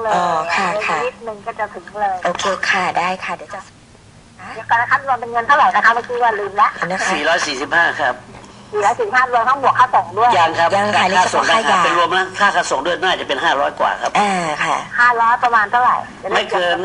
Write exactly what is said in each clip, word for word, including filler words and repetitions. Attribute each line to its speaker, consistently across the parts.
Speaker 1: เลยอ๋อค่ะค่ะนิดนึงก็จะถึงเลยโอเคค่ะได้ค่ะเดี๋ยวจะเดี๋ยวกันนะครับรวมเป็นเงินเท่าไหร่นะคะเมื่อกี้ว่าลืมแล้ว
Speaker 2: สี่ร้อยสี่สิบห้าครับ
Speaker 1: สี่ร้อยสี่สิบห้ารวมทั้งบวกค่าส่งด้วย
Speaker 2: ยังครับ
Speaker 1: ยังค่ะ
Speaker 2: ค่าส่งค่าเป็นรวมแล้วค่าค่าส่งด้วยน่าจะเป็นห้าร้อยกว่าครับ
Speaker 1: อ่าค่ะห้าร้อยประมาณเท่าไหร่
Speaker 2: ไม่เกิน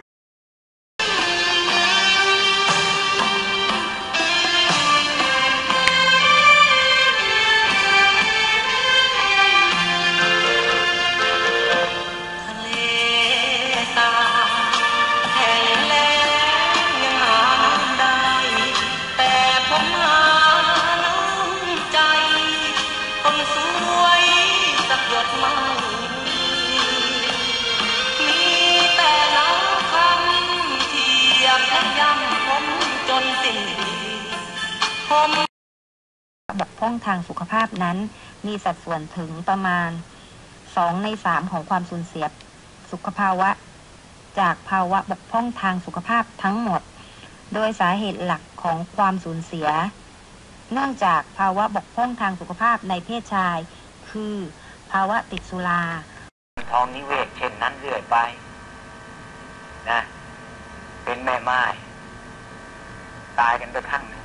Speaker 3: บกพร่องทางสุขภาพนั้นมีสัดส่วนถึงประมาณสองในสามของความสูญเสียสุขภาวะจากภาวะบกพร่องทางสุขภาพทั้งหมดโดยสาเหตุหลักของความสูญเสียเนื่องจากภาวะบกพร่องทางสุขภาพในเพศชายคือภาวะติดสุรา
Speaker 4: ท้องนิเวศเช่นนั้นเรื่อยไปนะเป็นแม่ไม้ตายกันกระทั่ง